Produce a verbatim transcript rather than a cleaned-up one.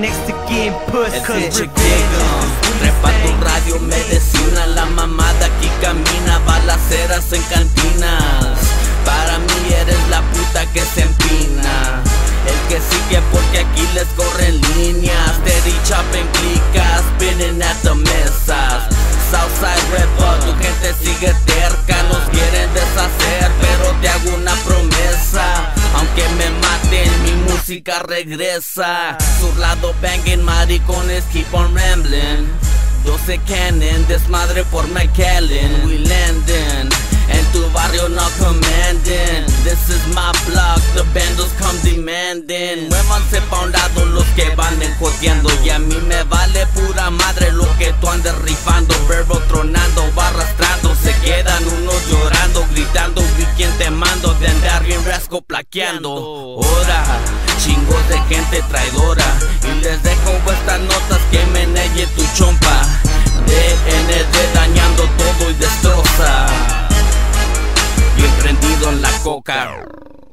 next to getting pussy. El pinche Diego trepa tu radio, medicina. La mamada aquí camina, balaceras en cantinas. Para mí eres la puta que se empina. El que sigue porque aquí les corren líneas. Steady chopping clicas, spinning at the mesas. Southside Repo, tu gente sigue terca. Nos quieren deshacer, pero te hago una promesa. Aunque me maten, mi música regresa. Su lado banging, maricones keep on rambling. doce cannon, desmadre por McAllen. We landing, en tu barrio no commanding. This is my block, the bandos come demanding. Muévanse pa' un lado los que van enjoteando. Y a mí me vale pura madre lo que tú andes rifando. Verbo tronando, va arrastrando. Se quedan unos llorando, gritando. Vi quien te mando de andar bien rasco plaqueando. Ahora, chingos de gente traidora. Y les dejo estas notas que me negue tu chompa. D N D dañando todo y destroza. Bien prendido en la coca.